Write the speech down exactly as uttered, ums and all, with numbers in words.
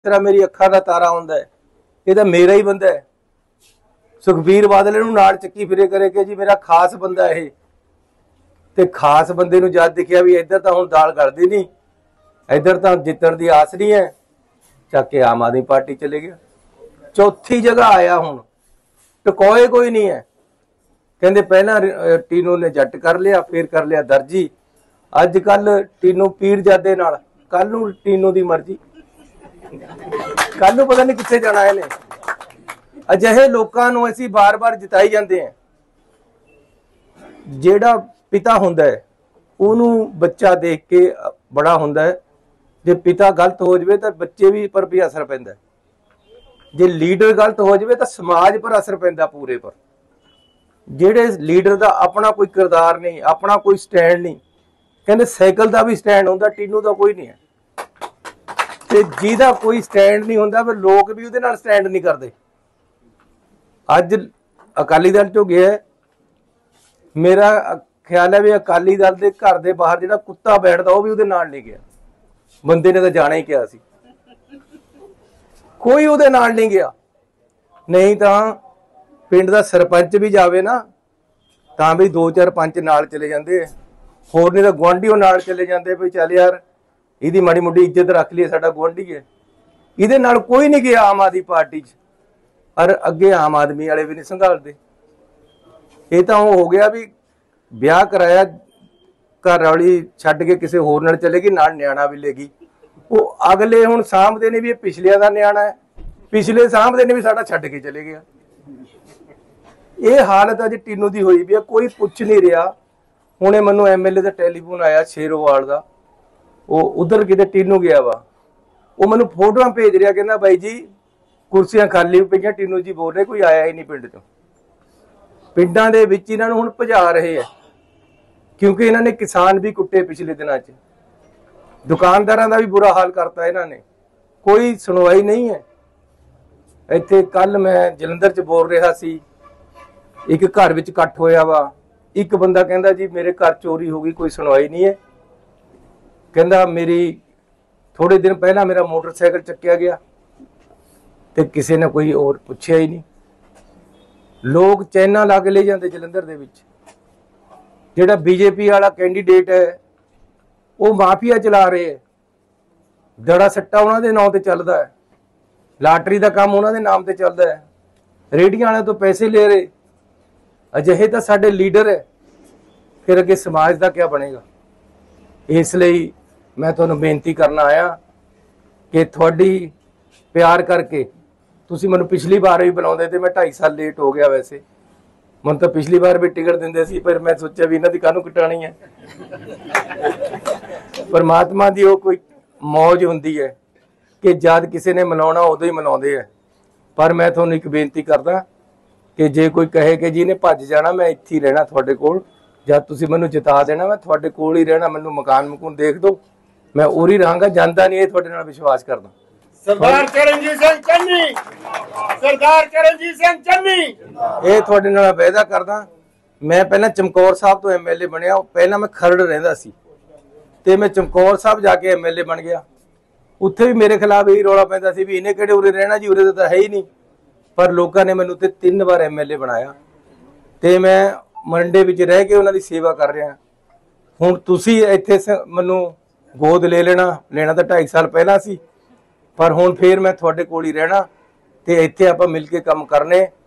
तेरा मेरी अखा का तारा होंदा है, ये तो मेरा ही बंदा है। सुखबीर बादल इहनूं नाल चक्की फिरे करे कि जी मेरा खास बंदा है, ते खास बंदे नूं जद दिखिया भी इधर तो हुण दाल गलदी नहीं, इधर तो जितण दी आस नहीं है, चक के आम आदमी पार्टी चले गया। चौथी जगह आया हुण, टकोए कोई नहीं है। कहंदे पहला टीनू ने जट कर लिया, फिर कर लिया दर्जी, अज कल टीनू पीरजादे नाल, कल नूं टीनू दी मर्जी, कल नूं पता नहीं कित्थे जाना इहने। अजिहे लोकां नूं असीं बार बार जिताई जांदे हैं। जिहड़ा पिता हुंदा है उहनूं बच्चा देख के बड़ा हुंदा है, जे पिता गलत हो जाए तो बच्चे भी पर भी असर पैंदा, जे लीडर गलत हो जाए तो समाज पर असर पैंदा पूरे पर। जिहड़े लीडर का अपना कोई किरदार नहीं, अपना कोई स्टैंड नहीं, कहते साइकिल का भी स्टैंड होंदा, टीनू का कोई नहीं है। ते जिहदा कोई स्टैंड नहीं होंदा फिर लोग भी उहदे नाल स्टैंड नहीं करते। अज अकाली दल चो गया, मेरा ख्याल है भी अकाली दल के घर के बाहर जिहड़ा कुत्ता बैठदा वह भी उहदे नाल नहीं गया। बंदे ने तो जाना ही क्या सी, कोई उहदे नाल नहीं गया। नहीं तो पिंड का सरपंच भी जावे ना तां भी दो चार पंच नाल चले जाते, होर नहीं तो गुआढ़ी नाल चले जाते भी चल यार इहदी माड़ी मुड्डी इज्जत रख लीए, साडा गुआढ़ी है। इहदे नाल कोई नहीं गया आम आदमी पार्टी च, और अगे आम आदमी वाले भी नहीं संघालते। ये तो हो गया भी ब्याह कराया, घर वाली छड्ड के किसी होर नाल चलेगी, नाल न्याणा भी लेगी, वो अगले हुण सामभदे ने भी पिछलिया का न्याणा है, पिछले सामभदे ने भी साडा छड्ड के चले गया। ये हालत अज टीनू की हुई भी है, कोई पुछ नहीं रहा। हुणे मैनूं एम एल ए का टैलीफोन आया शेरोवाल का, वो उधर किते टीनू गया वा, वो मैनूं फोटोआं भेज रहा, कहंदा बाई जी कुर्सियां खाली पईआं, टीनू जी बोल रहे कोई आया ही नहीं पिंड चों। पिंडां दे विच इन्हां नूं हुण भजा रहे हैं, क्योंकि इन्होंने किसान भी कुट्टे पिछले दिनों च, दुकानदारों का भी बुरा हाल करता इन्होंने, कोई सुनवाई नहीं है। इत्थे कल मैं जलंधर च बोल रहा सी, एक घर विच इकट्ठ होया वा, एक बंदा कहंदा जी मेरे घर चोरी हो गई, कोई सुनवाई नहीं है। कहंदा मेरी थोड़े दिन पहला मेरा मोटरसाइकिल चक्या गया तो किसी ने कोई और पुछया ही नहीं। लोग चैना ला के ले जाते जलंधर दे विच। जिहड़ा बीजेपी वाला कैंडीडेट है वो माफिया चला रहे है, दड़ा सट्टा उन्होंने दे नाम ते चलदा है, लाटरी का काम उन्होंने दे नाम ते चलदा है, रेहड़ियां वाले तो पैसे ले रहे। अजिहे तो साडे लीडर है, फिर अगे समाज का क्या बनेगा। इसलिए मैं तुहानूं बेनती करना आया कि थोड़ी प्यार करके तुसीं मैनूं पिछली बार भी बुलाउंदे ते मैं ढाई साल लेट हो गया। वैसे मैं तो पिछली बार भी टिकट देंदे सी, पर मैं सोचा भी इन्हां दी काहनूं कटाणी है। परमात्मा दी वो कोई मौज हुंदी है कि जद किसी ने मनाउणा उदों ही मनाउंदे है। पर मैं तुहानूं एक बेनती करदा कि जे कोई कहे कि जी ने भज जाना, मैं इत्थे ही रहना तुहाडे कोल, जद तुसीं मैनूं जिता देना मैं तुहाडे कोल ही रहना, मैनूं मकान मकून देख दो, मैं उरी रहांगा, जांदा नहीं, तुहाडे नाल विश्वास करदा। सरदार चरणजीत सिंह चन्नी, सरदार चरणजीत सिंह चन्नी, ये तुहाडे नाल वायदा करदा। मैं पहला चमकौर साहब तो एम एल ए बनया, पहला मैं खरड़ रहिंदा सी ते मैं चमकौर साहब जाके एम एल ए बन गया। उत्थे भी मेरे खिलाफ यही रौला पैंदा सी भी इन्हें किहड़े उरे रहना जी, उरे तो है ही नहीं। पर लोगों ने मैनूं ते तीन बार एम एल ए बनाया ते मैं मंडे विच रह के उन्हां दी सेवा कर रहा। हुण तुसीं इत्थे मैनूं गोद ले लेना, लेना तो ढाई साल पहला सी, पर हुण फिर मैं तुहाडे कोल ही रहना ते इत्थे आपां मिल के काम करने।